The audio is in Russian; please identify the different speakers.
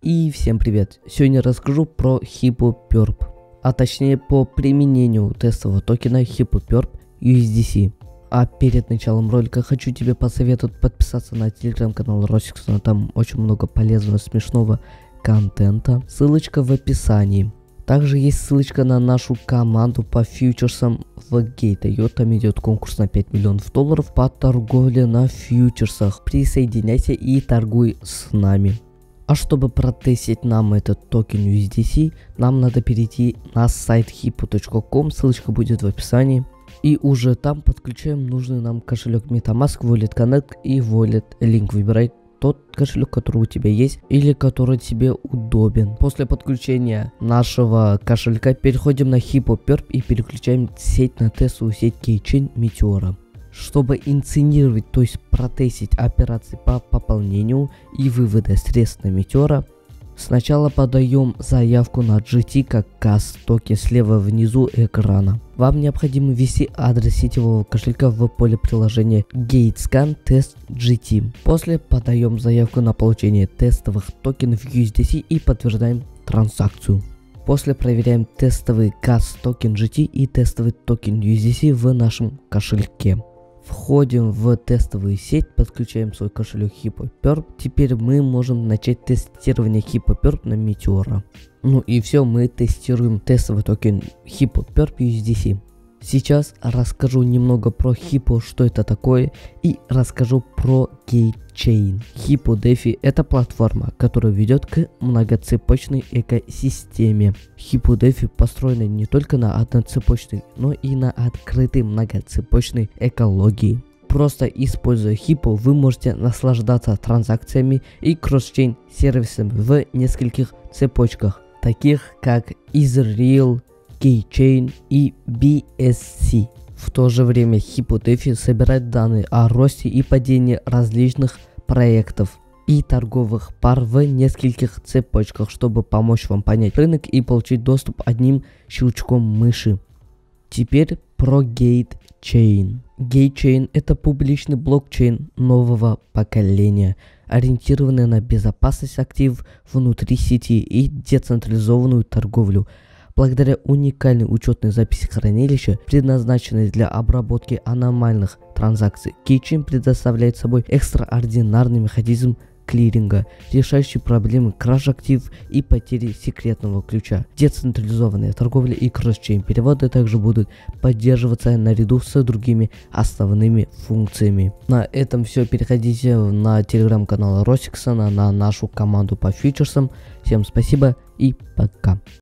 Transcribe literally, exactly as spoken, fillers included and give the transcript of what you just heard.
Speaker 1: И всем привет! Сегодня расскажу про HippoPerp, а точнее по применению тестового токена HippoPerp ю эс ди си. А перед началом ролика хочу тебе посоветовать подписаться на телеграм-канал Росиксона, там очень много полезного, смешного контента. Ссылочка в описании. Также есть ссылочка на нашу команду по фьючерсам в гейт точка ай о. Там идет конкурс на пять миллионов долларов по торговле на фьючерсах. Присоединяйся и торгуй с нами. А чтобы протестить нам этот токен ю эс ди си, нам надо перейти на сайт hippo точка ком, ссылочка будет в описании. И уже там подключаем нужный нам кошелек MetaMask, Wallet Connect и Wallet Link. Выбирай тот кошелек, который у тебя есть или который тебе удобен. После подключения нашего кошелька переходим на HippoPerp и переключаем сеть на тестовую сеть Keychain Meteora. Чтобы инициировать, то есть протестить операции по пополнению и выводу средств на Meteora, сначала подаем заявку на джи ти как газ токен слева внизу экрана. Вам необходимо ввести адрес сетевого кошелька в поле приложения GateScan Test джи ти. После подаем заявку на получение тестовых токенов ю эс ди си и подтверждаем транзакцию. После проверяем тестовый газ токен джи ти и тестовый токен ю эс ди си в нашем кошельке. Входим в тестовую сеть, подключаем свой кошелек HippoPerp. Теперь мы можем начать тестирование HippoPerp на Meteora. Ну и все, мы тестируем тестовый токен HippoPerp ю эс ди си. Сейчас расскажу немного про Hippo, что это такое, и расскажу про Keychain. HippoDeFi — это платформа, которая ведет к многоцепочной экосистеме. HippoDeFi построена не только на одноцепочной, но и на открытой многоцепочной экологии. Просто используя Hippo, вы можете наслаждаться транзакциями и кросс-чейн сервисами в нескольких цепочках, таких как Israel, Keychain и би эс си. В то же время HippoDeFi собирает данные о росте и падении различных проектов и торговых пар в нескольких цепочках, чтобы помочь вам понять рынок и получить доступ одним щелчком мыши. Теперь про Gatechain. Gatechain — это публичный блокчейн нового поколения, ориентированный на безопасность активов внутри сети и децентрализованную торговлю. Благодаря уникальной учетной записи хранилища, предназначенной для обработки аномальных транзакций, Keychain предоставляет собой экстраординарный механизм клиринга, решающий проблемы краж активов и потери секретного ключа. Децентрализованная торговля и кросс-чейн переводы также будут поддерживаться наряду с другими основными функциями. На этом все. Переходите на телеграм-канал Росиксона, на нашу команду по фьючерсам. Всем спасибо и пока.